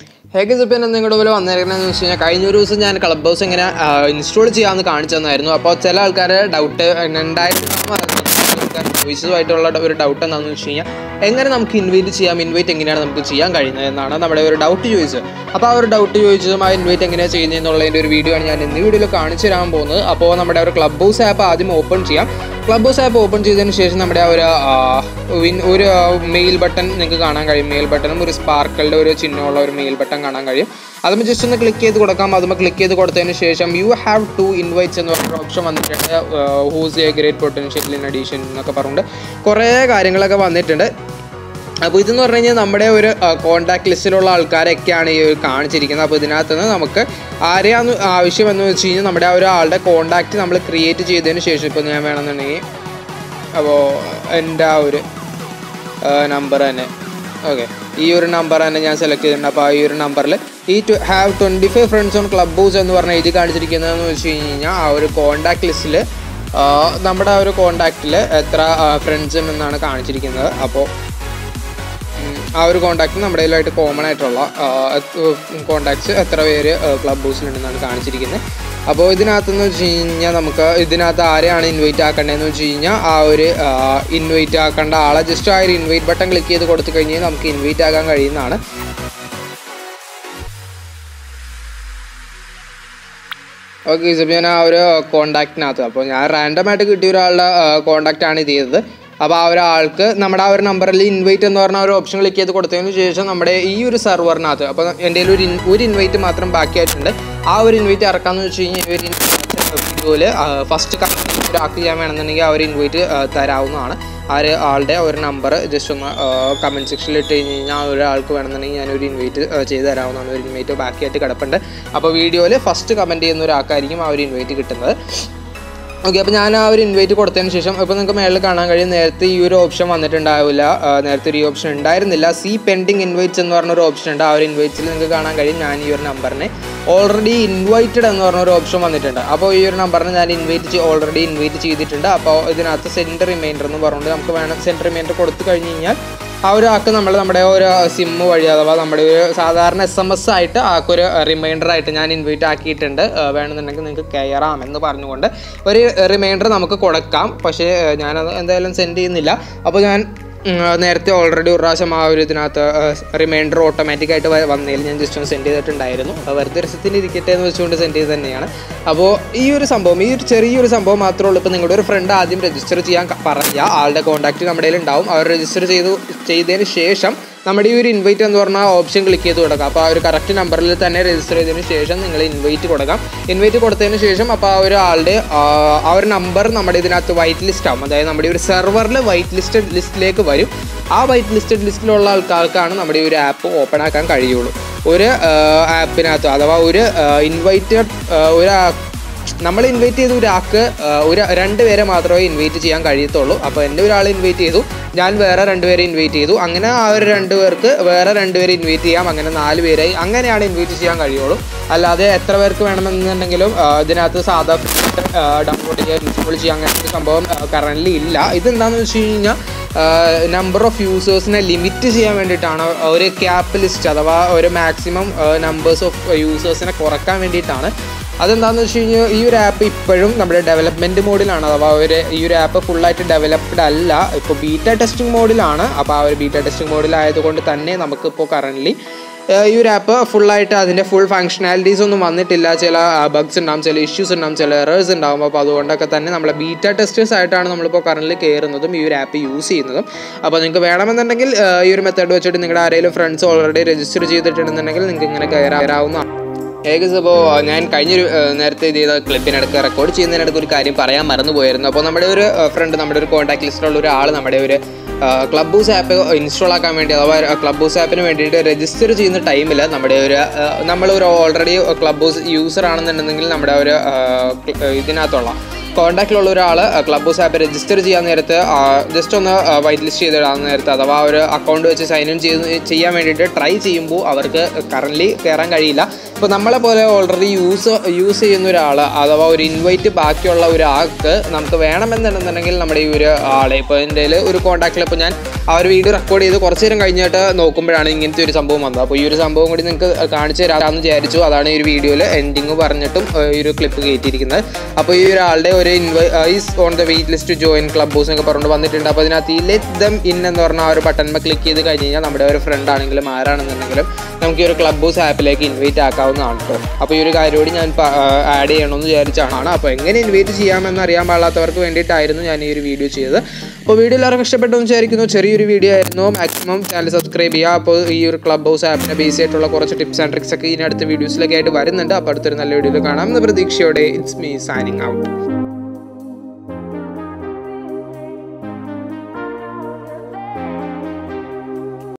ഹേഗസ് ഇപ്പം നിങ്ങളുടെ പോലെ വന്നിരിക്കണമെന്ന് വെച്ച് കഴിഞ്ഞാൽ കഴിഞ്ഞ ഒരു ദിവസം ഞാൻ ക്ലബ് ഹൗസ് ഇങ്ങനെ ഇൻസ്റ്റാൾ ചെയ്യാമെന്ന് കാണിച്ചു തന്നായിരുന്നു. അപ്പോൾ ചില ആൾക്കാർ ഡൗട്ട് ചോയ്സുമായിട്ടുള്ള ഒരു ഡൗട്ട് എന്താണെന്ന് വെച്ച് കഴിഞ്ഞാൽ എങ്ങനെ നമുക്ക് ഇൻവൈറ്റ് എങ്ങനെയാണ് നമുക്ക് ചെയ്യാൻ കഴിയുന്നത് എന്നാണ് നമ്മുടെ ഒരു ഡൗട്ട് ചോദിച്ചത്. അപ്പോൾ ആ ഒരു ഡൗട്ട് ചോദിച്ചതും ആ ഇൻവൈറ്റ് എങ്ങനെയാണ് ചെയ്യുന്നത് എന്നുള്ളതിൻ്റെ ഒരു വീഡിയോ ആണ് ഞാൻ ഇന്ന് വീഡിയോയിൽ കാണിച്ചു തരാൻ പോകുന്നത്. അപ്പോൾ നമ്മുടെ ഒരു ക്ലബ് ഹൗസ് ആപ്പ് ആദ്യം ഓപ്പൺ ചെയ്യാം. ക്ലബ് ഹൗസ് ആപ്പ് ഓപ്പൺ ചെയ്തതിന് ശേഷം നമ്മുടെ ഒരു മെയിൽ ബട്ടൺ നിങ്ങൾക്ക് കാണാൻ കഴിയും. മെയിൽ ബട്ടണും ഒരു സ്പാർക്കിളുടെ ഒരു ചിഹ്നമുള്ള ഒരു മെയിൽ ബട്ടൺ കാണാൻ കഴിയും. അതുമ്പോൾ ജസ്റ്റ് ഒന്ന് ക്ലിക്ക് ചെയ്ത് കൊടുക്കാം. അതുമ്പോൾ ക്ലിക്ക് ചെയ്ത് കൊടുത്തതിന് ശേഷം യു ഹാവ് ടു ഇൻവൈറ്റ്സ് എന്ന് പറഞ്ഞ ഓപ്ഷൻ വന്നിട്ടുണ്ട്. Who's a great potential in addition എന്നൊക്കെ പറഞ്ഞുകൊണ്ട് കുറേ കാര്യങ്ങളൊക്കെ വന്നിട്ടുണ്ട്. അപ്പോൾ ഇതെന്ന് പറഞ്ഞു കഴിഞ്ഞാൽ നമ്മുടെ ഒരു കോൺടാക്ട് ലിസ്റ്റിലുള്ള ആൾക്കാരൊക്കെയാണ് ഈ കാണിച്ചിരിക്കുന്നത്. അപ്പോൾ ഇതിനകത്ത് നിന്ന് നമുക്ക് ആരെയാണ് ആവശ്യമെന്ന് വെച്ച് കഴിഞ്ഞാൽ നമ്മുടെ ആ ഒരാളുടെ കോൺടാക്റ്റ് നമ്മൾ ക്രിയേറ്റ് ചെയ്തതിന് ശേഷം ഇപ്പോൾ ഞാൻ വേണമെന്നുണ്ടെങ്കിൽ അപ്പോൾ എൻ്റെ ആ ഒരു നമ്പർ തന്നെ ഈ ഒരു നമ്പർ തന്നെ ഞാൻ സെലക്ട് ചെയ്തിട്ടുണ്ട്. അപ്പോൾ ഈ ഒരു നമ്പറിൽ ഈ have 25 friends on Clubhouse എന്ന് പറഞ്ഞ എഴുതി കാണിച്ചിരിക്കുന്നതെന്ന് വെച്ച് കഴിഞ്ഞാൽ ആ ഒരു കോൺടാക്ട് ലിസ്റ്റിൽ നമ്മുടെ ആ ഒരു കോൺടാക്റ്റിൽ എത്ര ഫ്രണ്ട്സ് ഉണ്ടെന്നാണ് കാണിച്ചിരിക്കുന്നത്. അപ്പോൾ ആ ഒരു കോൺടാക്റ്റ് നമ്മുടെ കയ്യിലായിട്ട് കോമൺ ആയിട്ടുള്ള കോൺടാക്ട്സ് എത്ര പേര് ക്ലബ് ഹൗസിലുണ്ടെന്നാണ് കാണിച്ചിരിക്കുന്നത്. അപ്പോൾ ഇതിനകത്തെന്ന് വെച്ച് കഴിഞ്ഞാൽ നമുക്ക് ഇതിനകത്ത് ആരെയാണ് ഇൻവൈറ്റ് ആക്കേണ്ടതെന്ന് വെച്ച് കഴിഞ്ഞാൽ ആ ഒരു ഇൻവൈറ്റ് ആക്കേണ്ട ആളെ ജസ്റ്റ് ആ ഒരു ഇൻവൈറ്റ് ബട്ടൺ ക്ലിക്ക് ചെയ്ത് കൊടുത്തു കഴിഞ്ഞാൽ നമുക്ക് ഇൻവൈറ്റ് ആക്കാൻ കഴിയുന്നതാണ്. ഓക്കെ, ഇപ്പോൾ ഞാൻ ആ ഒരു കോൺടാക്റ്റിനകത്ത് അപ്പോൾ ഞാൻ റാൻഡമായിട്ട് കിട്ടിയ ഒരാളുടെ കോൺടാക്റ്റാണ് ഇത് ചെയ്തത്. അപ്പോൾ ആ ഒരാൾക്ക് നമ്മുടെ ആ ഒരു നമ്പറിൽ ഇൻവൈറ്റ് എന്ന് പറഞ്ഞ ഒരു ഓപ്ഷൻ ക്ലിക്ക് ചെയ്ത് കൊടുത്തതിന് ശേഷം നമ്മുടെ ഈ ഒരു സെർവറിനകത്ത് അപ്പോൾ എൻ്റെ ഒരു ഇൻവൈറ്റ് മാത്രം ബാക്കിയായിട്ടുണ്ട്. ആ ഒരു ഇൻവൈറ്റ് ഇറക്കാമെന്ന് വെച്ച് കഴിഞ്ഞാൽ ഈ ഒരു വീഡിയോയിൽ ഫസ്റ്റ് ഒരാൾക്ക് ചെയ്യാൻ വേണമെന്നുണ്ടെങ്കിൽ ആ ഒരു ഇൻവൈറ്റ് തരാവുന്നതാണ്. ആ ആളുടെ ഒരു നമ്പർ ജസ്റ്റ് ഒന്ന് കമൻറ്റ് സെക്ഷനിൽ ഇട്ട് കഴിഞ്ഞ് കഴിഞ്ഞാൽ ആ ഒരാൾക്ക് വേണമെന്നുണ്ടെങ്കിൽ ഞാനൊരു ഇൻവൈറ്റ് ചെയ്ത് തരാവുന്നതാണ്. ഒരു ഇൻവൈറ്റ് ബാക്കിയായിട്ട് കിടപ്പുണ്ട്. അപ്പോൾ വീഡിയോയിൽ ഫസ്റ്റ് കമൻറ്റ് ചെയ്യുന്ന ഒരാൾക്കായിരിക്കും ആ ഒരു ഇൻവൈറ്റ് കിട്ടുന്നത്. ഓക്കെ, അപ്പോൾ ഞാൻ ആ ഒരു ഇൻവൈറ്റ് കൊടുത്തതിന് ശേഷം ഇപ്പോൾ നിങ്ങൾക്ക് മേളിൽ കാണാൻ കഴിയും നേരത്തെ ഈ ഒരു ഓപ്ഷൻ വന്നിട്ടുണ്ടാവില്ല. നേരത്തെ ഒരു ഓപ്ഷൻ ഉണ്ടായിരുന്നില്ല. സി പെൻഡിങ് ഇൻവൈറ്റ്സ് എന്ന് പറഞ്ഞൊരു ഓപ്ഷൻ ഉണ്ട്. ആ ഒരു ഇൻവൈറ്റ്സിൽ നിങ്ങൾക്ക് കാണാൻ കഴിയും ഞാൻ ഈ ഒരു നമ്പറിനെ ഓൾറെഡി ഇൻവൈറ്റഡ് എന്ന് പറഞ്ഞൊരു ഓപ്ഷൻ വന്നിട്ടുണ്ട്. അപ്പോൾ ഈ ഒരു നമ്പറിനെ ഞാൻ ഓൾറെഡി ഇൻവൈറ്റ് ചെയ്തിട്ടുണ്ട്. അപ്പോൾ ഇതിനകത്ത് സെൻഡ് റിമൈൻഡർ എന്ന് പറഞ്ഞുകൊണ്ട് നമുക്ക് വേണം സെൻഡ് റിമൈൻഡർ കൊടുത്തു കഴിഞ്ഞ് കഴിഞ്ഞാൽ ആ ഒരാൾക്ക് നമ്മുടെ ഒരു സിം വഴി അഥവാ നമ്മുടെ ഒരു സാധാരണ SMS ആയിട്ട് ആൾക്കൊരു റിമൈൻഡറായിട്ട് ഞാൻ ഇൻവൈറ്റ് ആക്കിയിട്ടുണ്ട്, വേണമെന്നുണ്ടെങ്കിൽ നിങ്ങൾക്ക് കയറാമെന്ന് പറഞ്ഞുകൊണ്ട് ഒരു റിമൈൻഡർ നമുക്ക് കൊടുക്കാം. പക്ഷേ ഞാനത് എന്തായാലും സെൻഡ് ചെയ്യുന്നില്ല. അപ്പോൾ ഞാൻ നേരത്തെ ഓൾറെഡി ഒരു പ്രാവശ്യം ആ ഒരു ഇതിനകത്ത് റിമൈൻഡർ ഓട്ടോമാറ്റിക്കായിട്ട് വന്നതിൽ ഞാൻ ജസ്റ്റ് ഒന്ന് സെൻഡ് ചെയ്തിട്ടുണ്ടായിരുന്നു. വെറുതെ രസത്തിന് ഇരിക്കട്ടെ എന്ന് വെച്ചുകൊണ്ട് സെൻഡ് ചെയ്ത് തന്നെയാണ്. അപ്പോൾ ഈ ഒരു ചെറിയൊരു സംഭവം മാത്രമേ ഉള്ളൂ. ഇപ്പോൾ നിങ്ങളുടെ ഒരു ഫ്രണ്ട് ആദ്യം രജിസ്റ്റർ ചെയ്യാൻ പറയുക, ആളുടെ കോൺടാക്റ്റ് നമ്മുടെ കയ്യിൽ ഉണ്ടാവും. അവർ രജിസ്റ്റർ ചെയ്തതിന് ശേഷം നമ്മുടെ ഈ ഒരു ഇൻവൈറ്റ് എന്ന് പറഞ്ഞാൽ ഓപ്ഷൻ ക്ലിക്ക് ചെയ്ത് കൊടുക്കാം. അപ്പോൾ ആ ഒരു കറക്റ്റ് നമ്പറിൽ തന്നെ രജിസ്റ്റർ ചെയ്തതിന് ശേഷം നിങ്ങൾ ഇൻവൈറ്റ് കൊടുക്കാം. ഇൻവൈറ്റ് കൊടുത്തതിന് ശേഷം അപ്പോൾ ആ ഒരാളുടെ ആ ഒരു നമ്പർ നമ്മുടെ ഇതിനകത്ത് വൈറ്റ് ലിസ്റ്റ് ആവും. അതായത് നമ്മുടെ ഒരു സെർവറിൽ വൈറ്റ് ലിസ്റ്റിലേക്ക് വരും. ആ വൈറ്റ് ലിസ്റ്റിലുള്ള ആൾക്കാർക്കാണ് നമ്മുടെ ഈ ഒരു ആപ്പ് ഓപ്പൺ ആക്കാൻ കഴിയുള്ളൂ. ഒരു ആപ്പിനകത്ത് അഥവാ ഒരു നമ്മൾ ഇൻവൈറ്റ് ചെയ്ത ഒരാൾക്ക് രണ്ട് പേരെ മാത്രമേ ഇൻവൈറ്റ് ചെയ്യാൻ കഴിയത്തുള്ളൂ. അപ്പോൾ എൻ്റെ ഒരാൾ ഇൻവൈറ്റ് ചെയ്തു, ഞാൻ വേറെ 2 പേരെ ഇൻവൈറ്റ് ചെയ്തു. അങ്ങനെ ആ ഒരു 2 പേർക്ക് വേറെ 2 പേരെ ഇൻവൈറ്റ് ചെയ്യാം. അങ്ങനെ 4 പേരായി. അങ്ങനെയാണ് ഇൻവൈറ്റ് ചെയ്യാൻ കഴിയുള്ളൂ. അല്ലാതെ എത്ര പേർക്ക് വേണമെന്നുണ്ടെങ്കിലും ഇതിനകത്ത് സാധാ ഡൗൺലോഡ് ചെയ്യാൻ ഇൻസ്റ്റാൾ ചെയ്യാൻ അങ്ങനത്തെ സംഭവം കറൻ്റ്ലി ഇല്ല. ഇതെന്താണെന്ന് വെച്ച് കഴിഞ്ഞാൽ നമ്പർ ഓഫ് യൂസേഴ്സിനെ ലിമിറ്റ് ചെയ്യാൻ വേണ്ടിയിട്ടാണ്. ഒരു ക്യാപ്പ് ലിസ്റ്റ് അഥവാ ഒരു മാക്സിമം നമ്പേഴ്സ് ഓഫ് യൂസേഴ്സിനെ കുറയ്ക്കാൻ വേണ്ടിയിട്ടാണ്. അതെന്താണെന്ന് വെച്ച് കഴിഞ്ഞാൽ ഈ ഒരു ആപ്പ് ഇപ്പോഴും നമ്മുടെ ഡെവലപ്മെൻറ്റ് മോഡിലാണ്. അഥവാ ഈ ഒരു ആപ്പ് ഫുള്ളായിട്ട് ഡെവലപ്ഡ് അല്ല, ഇപ്പോൾ ബീറ്റ ടെസ്റ്റിംഗ് മോഡിലാണ്. അപ്പോൾ ആ ഒരു ബീറ്റ ടെസ്റ്റിംഗ് മോഡിലായതുകൊണ്ട് തന്നെ നമുക്കിപ്പോൾ കറൻ്റ്ലി ഈ ഒരു ആപ്പ് ഫുള്ളായിട്ട് അതിൻ്റെ ഫുൾ ഫങ്ഷനാലിറ്റീസ് ഒന്നും വന്നിട്ടില്ല. ചില ബഗ്സ് ഉണ്ടാകും, ചില ഇഷ്യൂസ് ഉണ്ടാകും, ചില എറേഴ്സ് ഉണ്ടാകും. അപ്പോൾ അതുകൊണ്ടൊക്കെ തന്നെ നമ്മളെ ബീറ്റ ടെസ്റ്റേഴ്സ് ആയിട്ടാണ് നമ്മളിപ്പോൾ കറൻ്റ്ലി കയറുന്നതും ഈ ഒരു ആപ്പ് യൂസ് ചെയ്യുന്നതും. അപ്പോൾ നിങ്ങൾക്ക് വേണമെന്നുണ്ടെങ്കിൽ ഈ ഒരു മെത്തേഡ് വെച്ചിട്ട് നിങ്ങളുടെ ആരെങ്കിലും ഫ്രണ്ട്സ് ഓൾറെഡി രജിസ്റ്റർ ചെയ്തിട്ടുണ്ടെന്നുണ്ടെങ്കിൽ നിങ്ങൾക്ക് ഇങ്ങനെ കയറാവുന്നതാണ്. ഏകദേശം അപ്പോൾ ഞാൻ കഴിഞ്ഞൊരു നേരത്തെ ഇത് ചെയ്ത ക്ലിപ്പിനിടയ്ക്ക് റെക്കോർഡ് ചെയ്യുന്നതിനിടയ്ക്ക് ഒരു കാര്യം പറയാൻ മറന്നുപോയിരുന്നു. അപ്പോൾ നമ്മുടെ ഒരു ഫ്രണ്ട്, നമ്മുടെ ഒരു കോൺടാക്ട് ലിസ്റ്റിലുള്ള ഒരാൾ നമ്മുടെ ഒരു ക്ലബ് ഹൗസ് ആപ്പ് ഇൻസ്റ്റാൾ ആക്കാൻ വേണ്ടി അഥവാ ക്ലബ് ഹൗസ് ആപ്പിന് വേണ്ടിയിട്ട് രജിസ്റ്റർ ചെയ്യുന്ന ടൈമിൽ നമ്മളൊരു ഓൾറെഡി ക്ലബ് ഹൗസ് യൂസർ ആണെന്നുണ്ടെങ്കിൽ നമ്മുടെ ഒരു ഇതിനകത്തുള്ള കോൺടാക്റ്റിലുള്ള ഒരാൾ ക്ലബ് ഹൗസ് ആപ്പ് രജിസ്റ്റർ ചെയ്യാൻ നേരത്ത് ജസ്റ്റ് ഒന്ന് വൈറ്റ് ലിസ്റ്റ് ചെയ്തിടാൻ നേരത്ത് അഥവാ ഒരു അക്കൗണ്ട് വെച്ച് സൈൻ ഇൻ ചെയ്യാൻ വേണ്ടിയിട്ട് ട്രൈ ചെയ്യുമ്പോൾ അവർക്ക് കറൻ്റ്ലി കയറാൻ കഴിയില്ല. ഇപ്പോൾ നമ്മളെ പോലെ ഓൾറെഡി യൂസ് ചെയ്യുന്ന ഒരാൾ അഥവാ ഒരു ഇൻവൈറ്റ് ബാക്കിയുള്ള ഒരാൾക്ക് നമുക്ക് വേണമെന്നുണ്ടെന്നുണ്ടെങ്കിൽ നമ്മുടെ ഈ ഒരു ആളെ ഇപ്പോൾ എൻ്റെ ഒരു കോൺടാക്റ്റിൽ ഇപ്പോൾ ഞാൻ ആ ഒരു വീഡിയോ റെക്കോർഡ് ചെയ്ത് കുറച്ച് നേരം കഴിഞ്ഞിട്ട് നോക്കുമ്പോഴാണ് ഇങ്ങനത്തെ ഒരു സംഭവം വന്നത്. അപ്പോൾ ഈ ഒരു സംഭവം കൂടി നിങ്ങൾക്ക് കാണിച്ചു തരാമെന്ന് വിചാരിച്ചു. അതാണ് ഈ ഒരു വീഡിയോയിൽ എൻഡിങ് പറഞ്ഞിട്ടും ഈ ഒരു ക്ലിപ്പ് കയറ്റിയിരിക്കുന്നത്. അപ്പോൾ ഈ ഒരാളുടെ ഒരു is on the wait list join Clubhouse എന്നൊക്കെ പറഞ്ഞുകൊണ്ട് വന്നിട്ടുണ്ട്. അപ്പോൾ അതിനകത്ത് ഈ ലെറ്റ് ദം ഇൻ എന്ന് പറഞ്ഞ ആ ഒരു ബട്ടൺമ ക്ലിക്ക് ചെയ്ത് കഴിഞ്ഞ് കഴിഞ്ഞാൽ നമ്മുടെ ഒരു ഫ്രണ്ട് ആണെങ്കിലും ആരാണെന്നുണ്ടെങ്കിലും നമുക്ക് ഈ ഒരു ക്ലബ് ഹൗസ് ആപ്പിലേക്ക് ഇൻവൈറ്റ് ആക്കാവുന്നതാണ് കേട്ടോ. അപ്പോൾ ഈ ഒരു കാര്യം കൂടി ഞാൻ ആഡ് ചെയ്യണമെന്ന് വിചാരിച്ചാണ്. അപ്പോൾ എങ്ങനെ ഇൻവൈറ്റ് ചെയ്യാമെന്ന് അറിയാൻ പാടാത്തവർക്ക് വേണ്ടിയിട്ടായിരുന്നു ഞാൻ ഈ ഒരു വീഡിയോ ചെയ്തത്. അപ്പോൾ വീഡിയോ എല്ലാവർക്കും ഇഷ്ടപ്പെട്ടു എന്ന് വിചാരിക്കുന്നു. ചെറിയൊരു വീഡിയോ ആയിരുന്നു. മാക്സിമം ചാനൽ സബ്സ്ക്രൈബ് ചെയ്യുക. അപ്പോൾ ഈ ഒരു ക്ലബ് ഹൗസ് ആപ്പിനെ ബേസ് ആയിട്ടുള്ള കുറച്ച് ടിപ്സ് ആൻഡ് ട്രിക്സ് ഒക്കെ ഇനി അടുത്ത വീഡിയോസിലൊക്കെ ആയിട്ട് വരുന്നുണ്ട്. അപ്പോൾ അടുത്തൊരു നല്ല വീഡിയോയിൽ കാണാം എന്ന പ്രതീക്ഷയോടെ ഇറ്റ്സ് മീ സൈനിങ് ഔട്ട്.